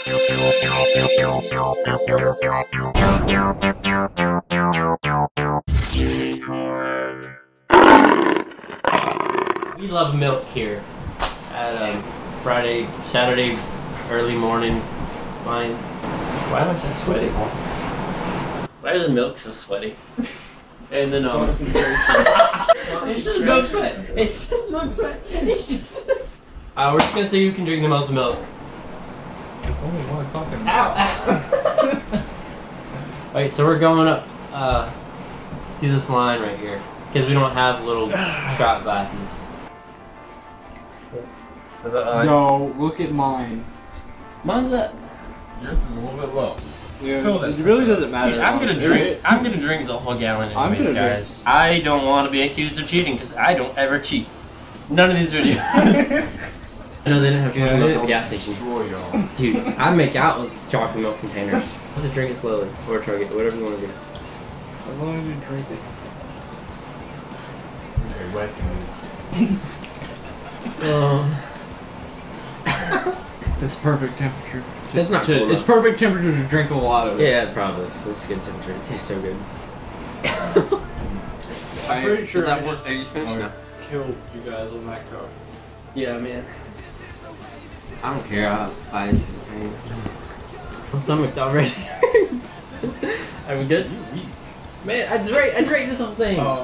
We love milk here at Saturday, early morning line. Why am I so sweaty? Why does milk so sweaty? And then it's just milk sweat. It's just milk sweat. It's just. We're just gonna see who can drink the most milk. It's only 1 o'clock in the morning. Ow! Alright, so we're going up to this line right here because we don't have little shot glasses. Is that No, look at mine. Mine's up. Yours is a little bit low. Yeah, it really doesn't matter. Dude, I'm gonna drink the whole gallon anyways, guys. I don't want to be accused of cheating because I don't ever cheat. None of these videos. I know they didn't have chocolate milk at the gas station. Dude, I make out with chocolate milk containers. Just drink it slowly or chug it, whatever you want to do. As long as you drink it. Okay, Weston is. It's perfect temperature. It's not cool. It's perfect temperature to drink a lot of it. Yeah, probably. This is good temperature. It tastes so good. I'm pretty sure that what you finished now. Killed you guys on that car. Yeah, man. I don't care. My stomach's already. Are we good? Man, I drank this whole thing. Oh.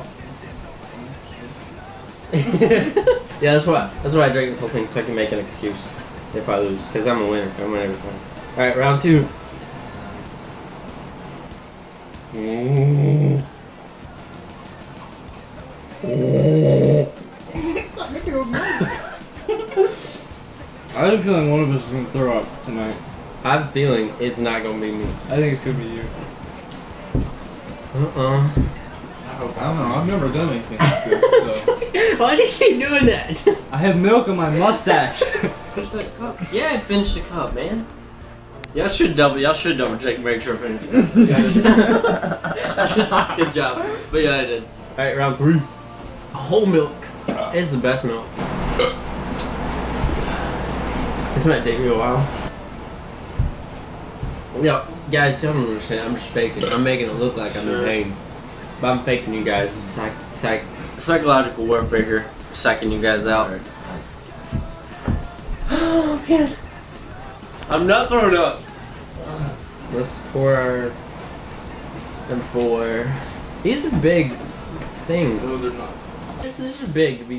Yeah, that's why I drank this whole thing, so I can make an excuse if I lose, because I'm a winner. I win every time. All right, round 2. I have a feeling one of us is gonna throw up tonight. I have a feeling it's not gonna be me. I think it's gonna be you. I don't know, I've never done anything like this, so. Why do you keep doing that? I have milk in my mustache. Finish that cup. Yeah, I finished the cup, man. Y'all should double check, make sure I finished the cup. That's not good job. But yeah, I did. Alright, round 3. Whole milk. It's the best milk. This might take me a while. Yo, guys, y'all don't understand. I'm just faking. I'm making it look like I'm in pain. But I'm faking you guys. It's psychological warfare here. Psyching you guys out. Oh, man. I'm not throwing up. Let's pour our number 4. These are big things. No, they're not. This is big to be.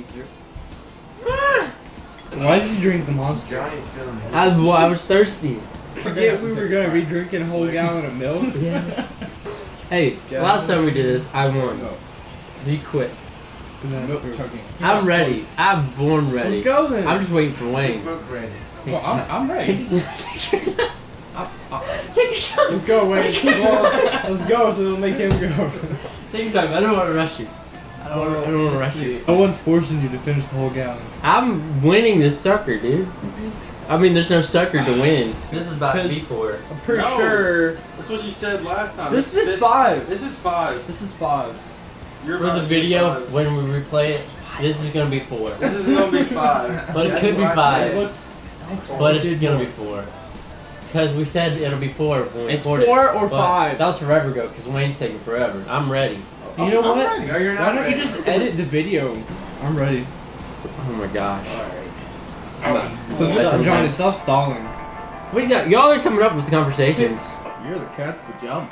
Why did you drink the Monster? Johnny's feeling it. I was thirsty. Yeah, we were gonna be drinking a whole gallon of milk. Yeah. Hey, last time we did this, I won. No. Cause you quit. Milk chugging. I'm ready. I'm born ready. Let's go then. I'm just waiting for Wayne. Milk ready. Well, I'm ready. Take a shot. Let's go, Wayne. Let's go, so it'll make him go. Take your time. I don't want to rush you. I don't want to rush you. No one's forcing you to finish the whole gallon. I'm winning this sucker, dude. I mean, there's no sucker to win. This is about to be 4. I'm pretty sure. That's what you said last time. This is 5. This is 5. This is 5. You're For about the to be video, 5. when we replay it, this is gonna be 4. This is gonna be 5. But it That's could be what I 5. said. But it's gonna be 4. Because we said it'll be 4 when we It's recorded. 4 or But 5. that was forever ago, because Wayne's taking forever. I'm ready. You know I'm what? ready. No, you're Why not don't ready. you just edit the video? I'm ready. Oh my gosh. So Johnny, stop stalling. What is that? Y'all are coming up with the conversations. you're the cat's pajamas.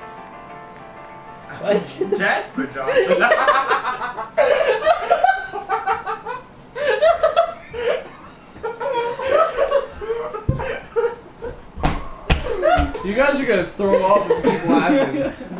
What? Cat's pajamas. You guys are gonna throw up and keep laughing.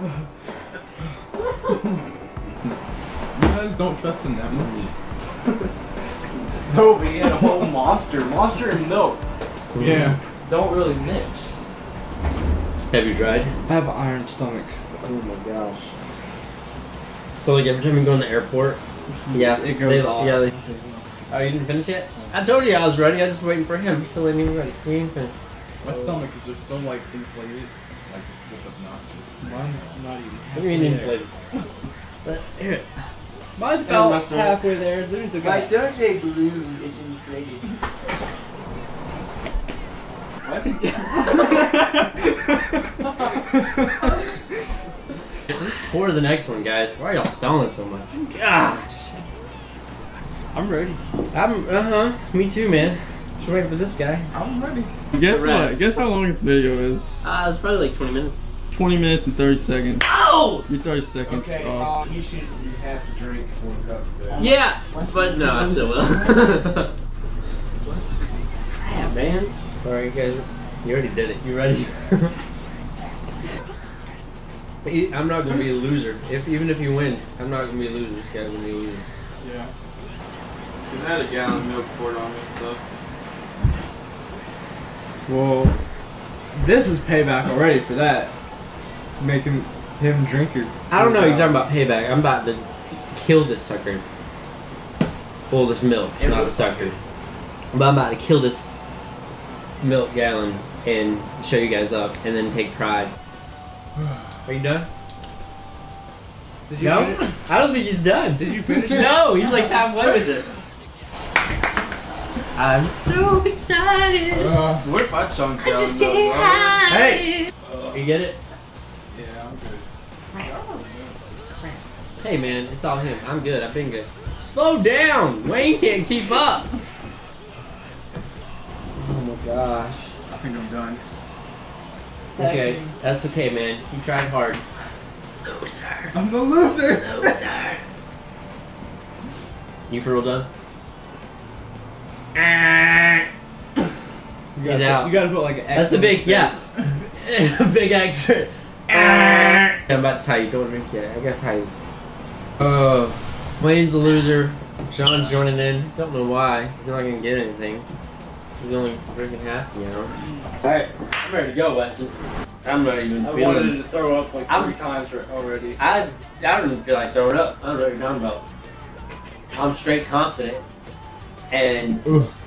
You guys don't trust in that movie. No, but he had a whole monster. Monster and milk Yeah. don't really mix. Have you tried? I have an iron stomach. Oh my gosh. So like every time you go in the airport, yeah, It goes off. Yeah, oh, you didn't finish yet? I told you I was ready. I was just waiting for him. He still ain't even ready. He ain't finished. My stomach is just so like inflated, like it's just obnoxious. Mine's not even. What do you mean inflated? But here. Mine's And about my stomach. halfway there. There's a My guy. stomach's a balloon. It's inflated. Let's pour the next one, guys. Why are y'all stalling so much? Gosh. I'm ready. Me too, man. Just waiting for this guy. I'm ready. Guess what? Guess how long this video is? It's probably like 20 minutes. 20 minutes and 30 seconds. Oh! You're 30 seconds off. You have to drink 1 cup of that. Yeah, but no, I still will. Yeah, man. Alright, you guys. You already did it. You ready? I'm not gonna be a loser. Even if he wins, I'm not gonna be a loser. This guy's gonna be a loser. Yeah. Cause I had a gallon of milk poured on me, so. Well, this is payback already for that. Making him drink your. I don't know. You're talking about payback. I'm about to kill this sucker. Well, this milk. It's not a sucker. But I'm about to kill this milk gallon and show you guys up, and then take pride. Are you done? Did you No, finish? I don't think he's done. Did you finish it? No, he's like halfway with it. I'm so excited. What if I chunked down just milk? can't hide. Hey, you get it? Yeah, I'm good. Hey man, it's all him. I'm good. I've been good. Slow down. Wayne can't keep up. Oh my gosh. I think I'm done. Okay, that's okay, man. You tried hard. Loser. I'm the loser. Loser. You for real done? You He's out. You gotta put like an X. That's the on big, his yeah. face. Big X. I'm about to tell you, don't drink yet. I gotta tell you. Wayne's the loser. Sean's joining in. Don't know why. He's not gonna get anything. He's only drinking half, you know. Alright, I'm ready to go, Weston. I'm not even I feeling wanted to throw up like 3 I'm- times already. I don't even feel like throwing up. I don't know what you're talking about. I'm straight confident. And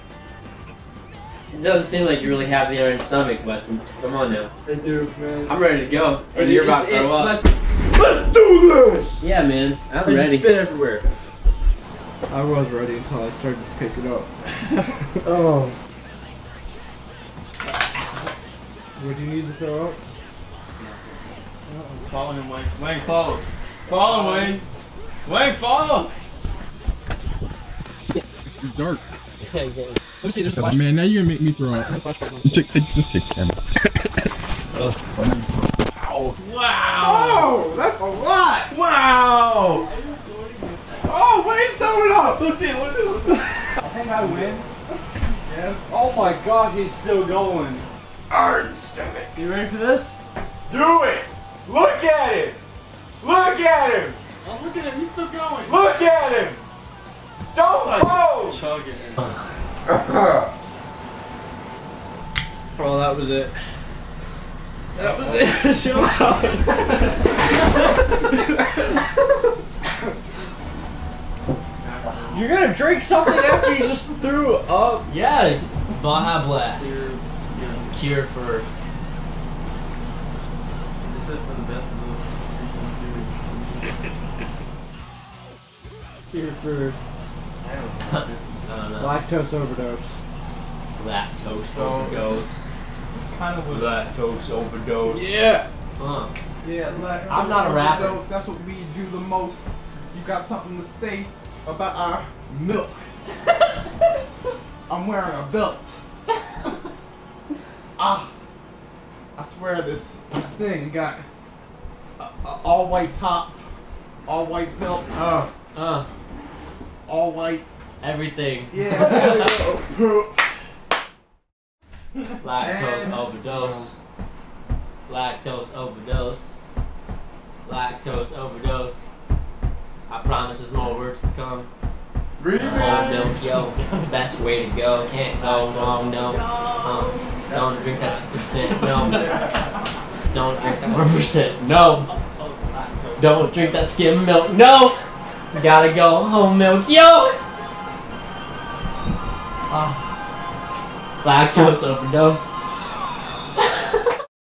it doesn't seem like you really have the iron stomach, Weston. Come on now. I do, man. I'm ready to go. And you're about to throw up. Let's do this! Yeah, man. I'm They ready. spit everywhere. I was ready until I started to pick it up. Oh. Would you need to throw up? Follow him, Wayne. Wayne, follow. Follow, Wayne. Wayne, follow. It's dark. Okay. Let me see, there's a Oh, man, now you're gonna make me throw up. Just take the camera. Wow. Oh, that's a lot! Wow. Oh, Wayne's throwing up! Let's see. I think I win. Yes. Oh my gosh, he's still going. Iron stomach. You ready for this? Do it. Look at him. Look at him. I'm looking at him, he's still going. Look at him. Stone cold. Chugging. Oh, that was it. That was it. Chill out. You're gonna drink something after you just threw up. Yeah. Baja Blast. Cure for. This is for the best Cure for I don't know. lactose overdose. Lactose So overdose. this is kind of what. Lactose overdose. Yeah. Yeah, like I'm not a rapper. Overdose, that's what we do the most. You got something to say about our milk? I'm wearing a belt. I swear this thing got a all white top, all white belt, all white. Everything. Yeah. Lactose overdose. Lactose overdose. Lactose overdose. I promise there's more words to come. Oh no, yo, best way to go. Can't go wrong, no. Don't drink that 2%, no. Don't drink that 1%, no. Don't drink that skim milk, no. Gotta go home milk, yo. Lactose overdose.